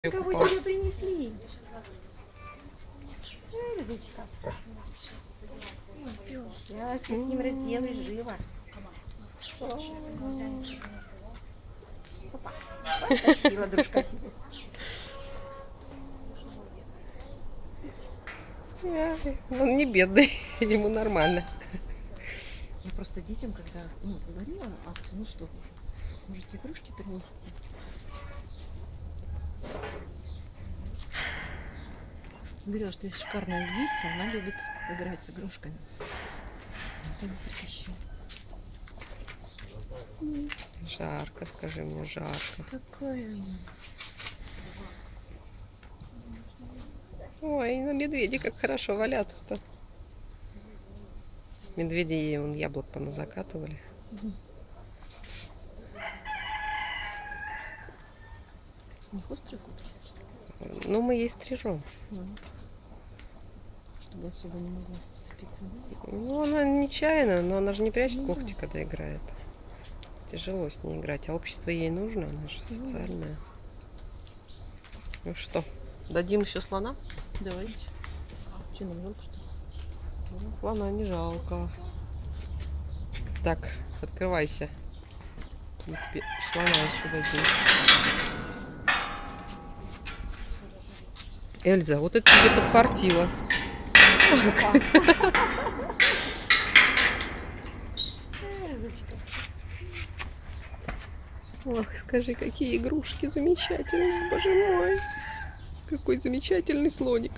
Кого Купал. тебе принесли? Розочка. Сейчас я с ним разделаюсь живо. Опа. Потащила дружка себе. Он не бедный, ему нормально. Я просто детям, когда говорила акцию, ну что, можете игрушки принести. Говорила, что есть шикарная львица, она любит играть с игрушками. Вот они притащили. Жарко, скажи мне, жарко. Такая она. Ой, на медведе как хорошо валяться-то. Медведи ей вон яблок поназакатывали. У них острые когти. Ну, мы ей стрижем. Чтобы особо не могла зацепиться. Ну, она нечаянно, но она же не прячет Ну когти, когда играет. Тяжело с ней играть. А общество ей нужно, она же социальная. Ну что, дадим еще слона? Давайте. Че, нам жалко, что ли? Слона не жалко. Так, открывайся. Мы тебе слона еще дадим. Эльза, вот это тебе подфартило. Ох, скажи, какие игрушки замечательные, боже мой. Какой замечательный слоник.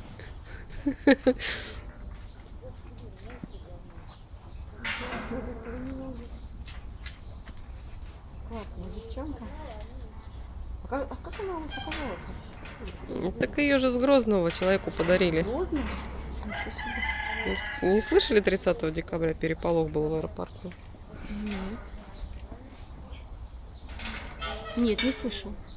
Классная девчонка. А как она у нас оказалась? Так ее же с Грозного человеку подарили. Грозно? Ничего себе. Не слышали, 30 декабря переполох был в аэропорту? Нет, не слышал.